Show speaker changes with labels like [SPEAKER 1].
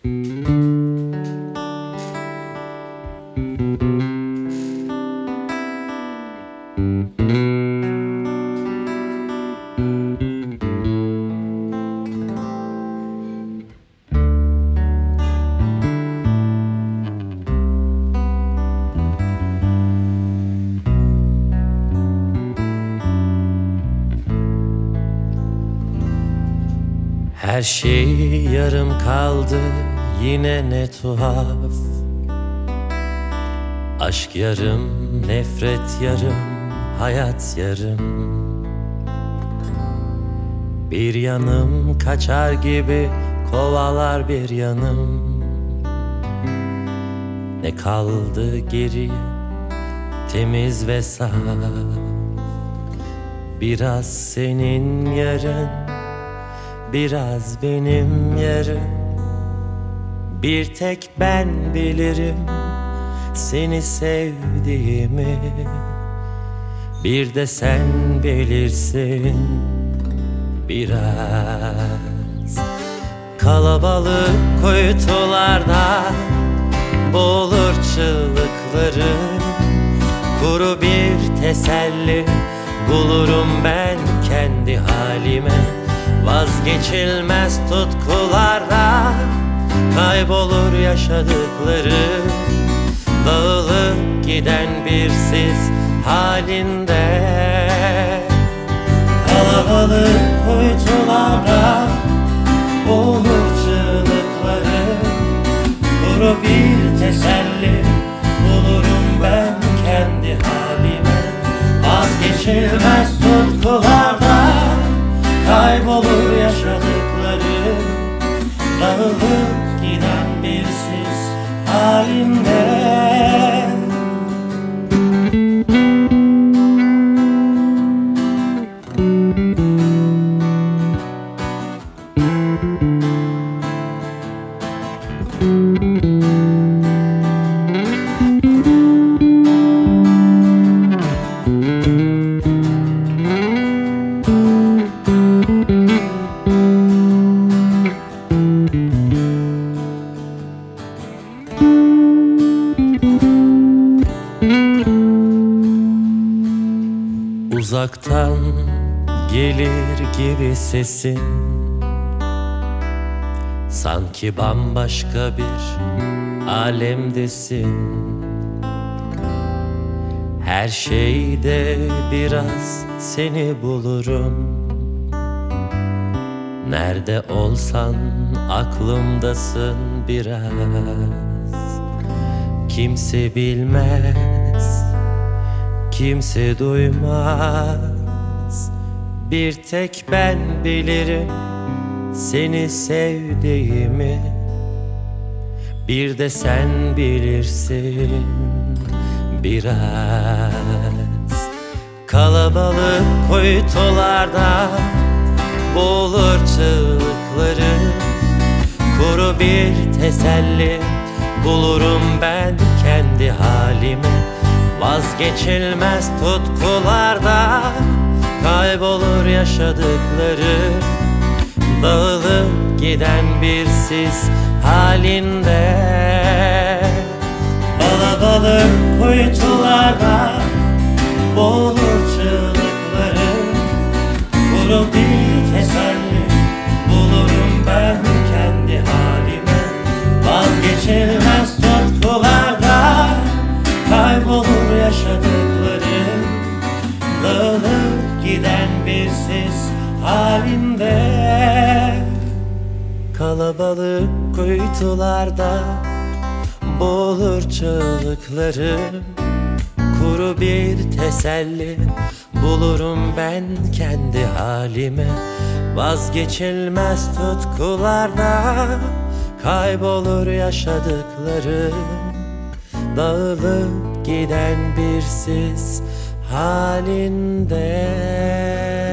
[SPEAKER 1] Her şey yarım kaldı yine ne tuhaf. Aşk yarım, nefret yarım, hayat yarım. Bir yanım kaçar gibi kovalar bir yanım. Ne kaldı geriye temiz ve saf. Biraz senin yarın, biraz benim yarım. Bir tek ben bilirim seni sevdiğimi. Bir de sen bilirsin biraz. Kalabalık kuytularda boğulur çığlıklarım. Kuru bir teselli bulurum ben kendi halime. Vazgeçilmez tutkularda kaybolur yaşadıklarım. Dağılıp giden bir sis halinde. Kalabalık kuytularda boğulur çığlıklarım. Kuru bir teselli bulurum ben kendi halime. Vazgeçilmez tutkularda kaybolur yaşadıklarım. Dağılıp giden bir sis halinde. Uzaktan gelir gibi sesin, sanki bambaşka bir alemdesin. Her şeyde biraz seni bulurum. Nerede olsan aklımdasın biraz. Kimse bilmez, kimse duymaz. Bir tek ben bilirim seni sevdiğimi. Bir de sen bilirsin biraz. Kalabalık kuytularda boğulur çığlıklarım. Kuru bir teselli bulurum ben kendi halime. Vazgeçilmez tutkularda kaybolur yaşadıklarım. Dağılıp giden bir sis halinde. Kalabalık kuytularda boğulur çığlıklarım. Kuru bir teselli bulurum ben kendi halime. Vazgeçilmez tutkularda kaybolur yaşadıklarım. Dağılıp giden bir sis halinde. Kalabalık kuytularda boğulur çığlıklarım. Kuru bir teselli bulurum ben kendi halime. Vazgeçilmez tutkularda kaybolur yaşadıklarım. Dağılıp giden bir sis halinde.